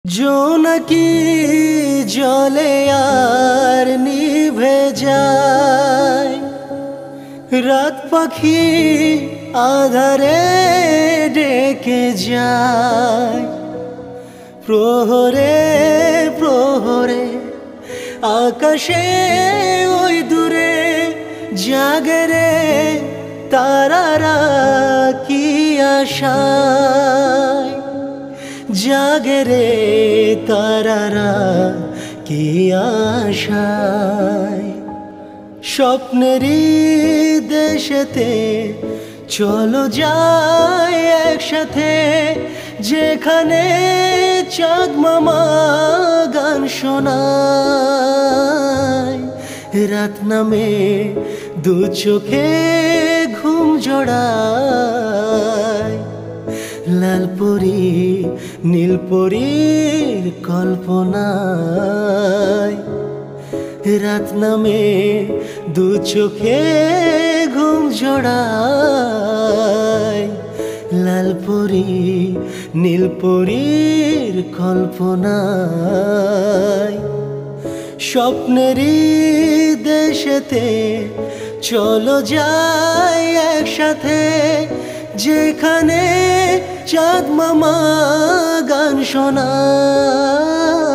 জোনাকি জলে আর নিভে যায়, রাত পাখি আধারে ডেকে যায়। প্রহরে প্রহরে আকাশে ওই দূরে জাগে রে তারারা কি আশায়, জাগে রে তারারা কি আশায়। স্বপ্নেরই দেশেতে চলো যাই একসাথে, যেখানে চাঁদ মামা গান শোনায়। রাত নামে দু চোখে ঘুম জড়ায়, লাল পরি নীল পরীর কল্পনায়। রাত নামে দু চোখে ঘুম জড়ায়, লাল পরি নীল পরীর কল্পনায়। স্বপ্নেরই দেশেতে চলো যাই একসাথে, যেখানে চাঁদ মামা গান শোনায়।